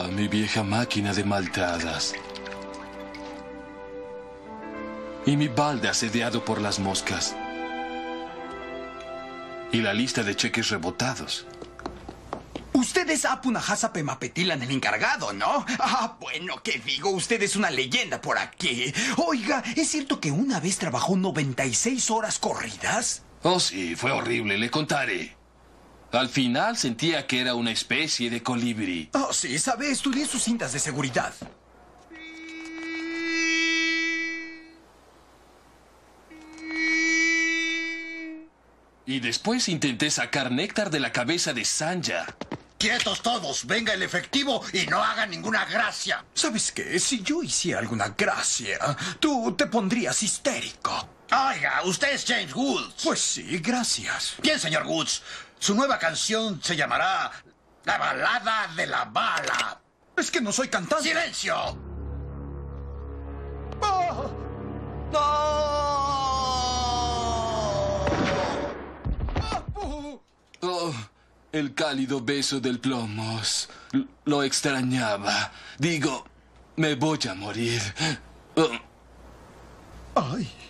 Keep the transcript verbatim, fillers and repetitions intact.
Ah, mi vieja máquina de maltadas. Y mi balde asediado por las moscas. Y la lista de cheques rebotados. Usted es Apunahasa Pemapetilan, el encargado, ¿no? Ah, bueno, ¿qué digo? Usted es una leyenda por aquí. Oiga, ¿es cierto que una vez trabajó noventa y seis horas corridas? Oh, sí, fue horrible, le contaré. Al final sentía que era una especie de colibrí. Oh, sí, sabe, estudié sus cintas de seguridad. Y después intenté sacar néctar de la cabeza de Sanja. ¡Quietos todos! ¡Venga el efectivo y no hagan ninguna gracia! ¿Sabes qué? Si yo hiciera alguna gracia, tú te pondrías histérico. Oiga, usted es James Woods. Pues sí, gracias. Bien, señor Woods. Su nueva canción se llamará La balada de la bala. Es que no soy cantante. ¡Silencio! ¡Oh! ¡No! Oh, el cálido beso del plomos. L- Lo extrañaba. Digo, me voy a morir. Oh. ¡Ay!